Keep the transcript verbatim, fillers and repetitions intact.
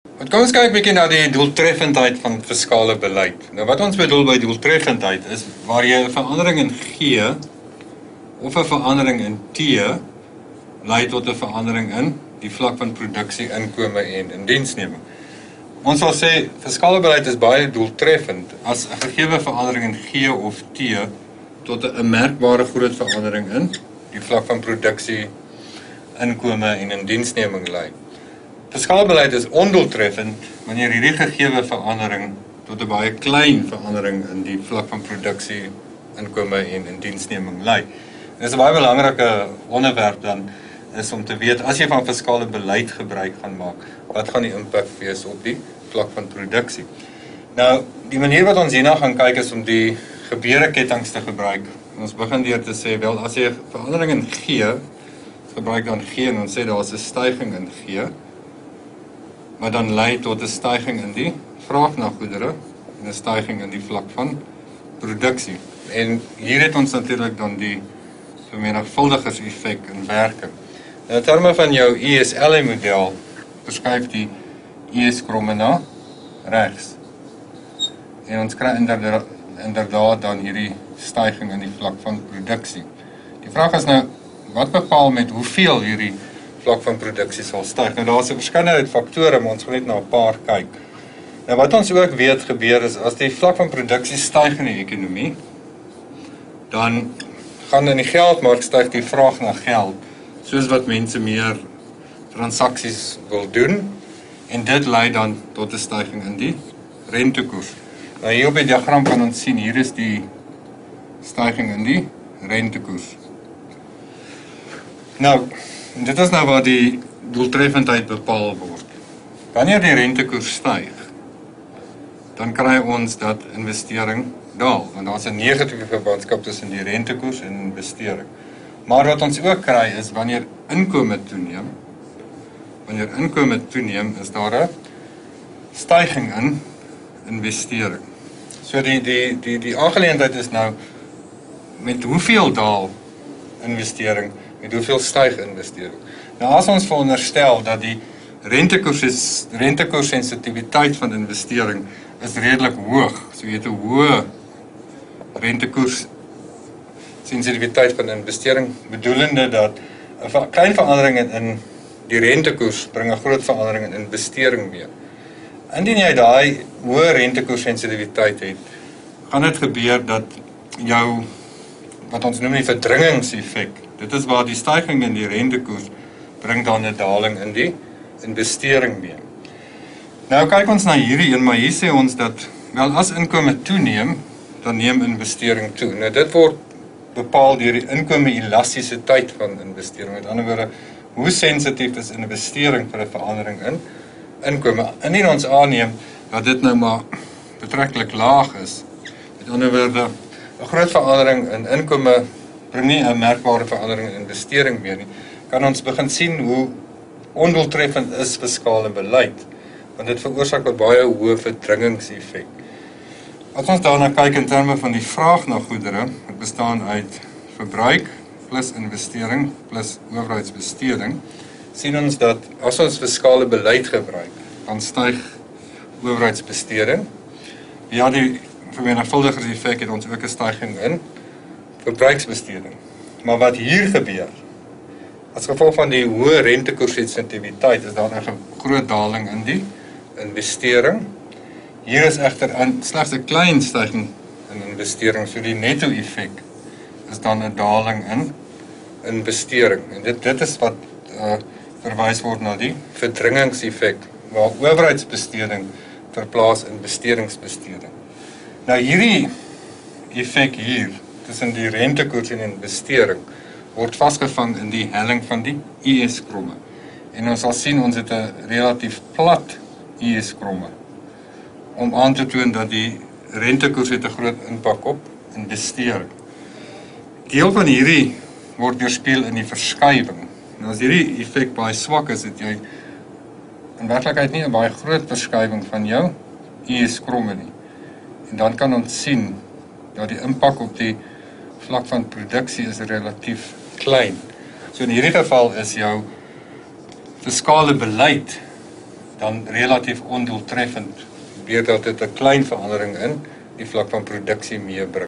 Want kom ons kyk 'n bietjie na die doeltreffendheid van fiskale beleid. Nou wat ons bedoel by doeltreffendheid is waar jy 'n verandering in G of 'n verandering in T lei tot 'n verandering in die vlak van produksie, inkome en indiensneming. Ons sal sê fiskale beleid is baie doeltreffend as 'n gegeewe verandering in G of T tot 'n merkbare groot verandering in die vlak van produksie, inkome en indiensneming lei. Fiskale beleid is ondoeltreffend wanneer hierdie gegeewe verandering tot 'n baie klein verandering in die vlak van produksie, inkome en indiensneming lei. Dit is 'n baie belangrike onderwerp dan is om te weet as jy van fiskale beleid gebruik gaan maak, wat gaan die impak wees op die vlak van produksie. Nou, die manier wat ons hierna gaan kyk is om die gebeurekettings te gebruik. Ons begin deur te sê wel as jy 'n verandering in G gebruik dan G en ons sê daar is 'n stygings in G. Maar dan lei tot 'n stygings in die vraag na goedere en 'n stygings in die vlak van produksie. En hier het ons natuurlik dan die vermenigvuldigerseffek in werking. Nou, in terme van jou I S L model beskuif die I S-kromme na regs. En ons kry inderdaad, inderdaad dan hierdie stygings in die vlak van produksie. Die vraag is nou, wat bepaal met hoeveel hierdie vlak van produksie sal styg? Nou, daar is 'n verskeidenheid faktore, maar ons gaan net na 'n paar kyk. Nou, wat ons ook weet gebeur is, as die vlak van produksie styg in die ekonomie, dan gaan in die geldmark styg die vraag na geld, soos wat mense meer transaksies wil doen, en dit lei dan tot 'n stygings in die rentekoers. Nou, hier op die diagram kan ons sien, hier is die stygings in die rentekoers. Nou, dit is nou waar die doeltreffendheid bepaal word. Wanneer die rentekoers styg, dan kry ons dat investering daal, want daar is 'n negatiewe verbandskap tussen die rentekoers en investering. Maar wat ons ook kry is wanneer inkome toeneem, wanneer inkome toeneem, is daar 'n stygings in investering. So die die die die aangeleentheid is nou met hoeveel daal investering, met hoeveel styg investering. Nou as ons veronderstel dat die rentekoers rentekoerssensitiwiteit van investering is redelik hoog, so jy het 'n hoë rentekoers sensitiwiteit van investering, bedoelende dat 'n klein verandering in die rentekoers bring 'n groot verandering in investering mee. Indien jy daai hoë rentekoerssensitiwiteit het, gaan dit gebeur dat jou wat ons noem die verdringingseffek, dit is waar die stygings in die rentekoers bring dan 'n daling in die investering mee. Nou kyk ons na hierdie een, maar hier sê ons dat wel as inkome toeneem, dan neem investering toe. Nou dit word bepaal deur die inkome elastisiteit van investering. Met ander woorde, hoe sensitief is investering vir 'n verandering in inkome? Indien ons aanneem dat dit nou maar betreklik laag is, met ander woorde, 'n groot verandering in inkome bring nie 'n merkbare verandering in investering meer nie, kan ons begin sien hoe ondoeltreffend is fiskale beleid, want dit veroorsaak 'n baie hoë verdringingseffek. As ons daarna kyk in terme van die vraag na goedere, dit bestaan uit verbruik plus investering plus owerheidsbesteding, sien ons dat as ons fiskale beleid gebruik, dan styg owerheidsbesteding. Ja, die vermenigvuldigerseffek het ons ook 'n stygings in verbruiksbesteding. Maar wat hier gebeur, as gevolg van die hoë rentekoerssensitiwiteit, is daar 'n groot daling in die investering. Hier is egter slegs 'n klein stygings in investering, so die netto-effek is dan 'n daling in investering. En dit dit is wat uh, verwys word na die verdringingseffek, waar owerheidsbesteding verplaas in bestedingsbesteding. Nou hierdie effek hier tussen die rentekoers en investering word vasgevang in die helling van die I S-kromme. En ons sal sien ons het 'n relatief plat I S-kromme om aan te toon dat die rentekoers het 'n groot impak op investering. Deel van hierdie word weerspieël in die verskywing. Nou as hierdie effek baie swak is, het jy in werklikheid nie 'n baie groot verskywing van jou I S-kromme nie. En dan kan ons sien dat die impak op die vlak van produksie is relatief klein. So in hierdie geval is jou fiskale beleid dan relatief ondoeltreffend, weer dat dit 'n klein verandering in die vlak van produksie meebring.